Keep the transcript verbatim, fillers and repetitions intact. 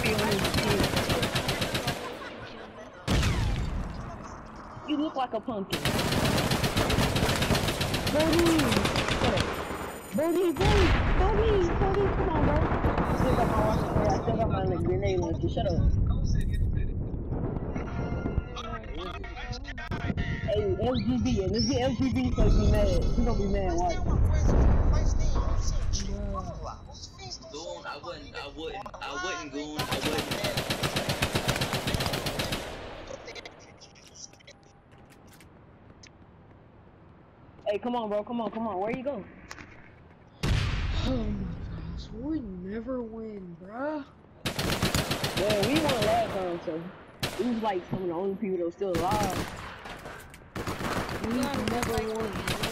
Nobody on his team. You look like a pumpkin. Bodie! Bodie, Bodie! Bodie! Bodie, come on, bro. I still got my watch. I still got my like, grenade launcher. Shut up. Hey, L G B, and let's get L G B so he be mad. He gonna be mad, watch. Goon, I wouldn't, I wouldn't, I wouldn't, Goon, I wouldn't. Hey, come on, bro, come on, come on, where you go? Oh my gosh, we never win, bruh. Yeah, we won last time, so we was like some of the only people that were still alive. We never won.